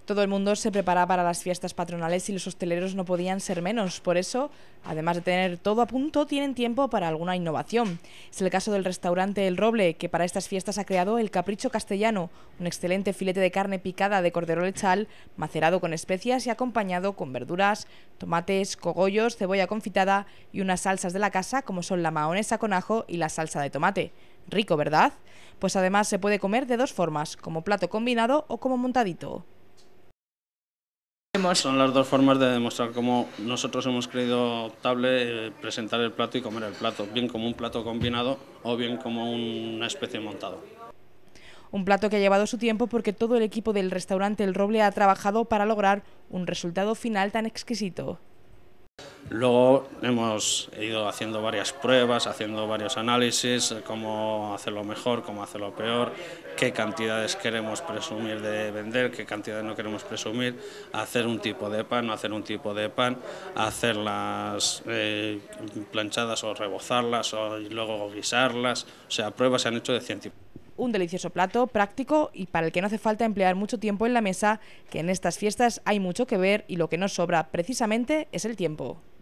Todo el mundo se prepara para las fiestas patronales y los hosteleros no podían ser menos. Por eso, además de tener todo a punto, tienen tiempo para alguna innovación. Es el caso del restaurante El Roble, que para estas fiestas ha creado el Capricho Castellano, un excelente filete de carne picada de cordero lechal, macerado con especias y acompañado con verduras, tomates, cogollos, cebolla confitada y unas salsas de la casa como son la mahonesa con ajo y la salsa de tomate. Rico, ¿verdad? Pues además se puede comer de dos formas, como plato combinado o como montadito. Son las dos formas de demostrar cómo nosotros hemos creído optable presentar el plato y comer el plato, bien como un plato combinado o bien como una especie montado. Un plato que ha llevado su tiempo porque todo el equipo del restaurante El Roble ha trabajado para lograr un resultado final tan exquisito. Luego hemos ido haciendo varias pruebas, haciendo varios análisis, cómo hacerlo mejor, cómo hacerlo peor, qué cantidades queremos presumir de vender, qué cantidades no queremos presumir, hacer un tipo de pan, no hacer un tipo de pan, hacerlas planchadas o rebozarlas y luego guisarlas. O sea, pruebas se han hecho de 100 tipos. Un delicioso plato, práctico y para el que no hace falta emplear mucho tiempo en la mesa, que en estas fiestas hay mucho que ver y lo que no sobra precisamente es el tiempo.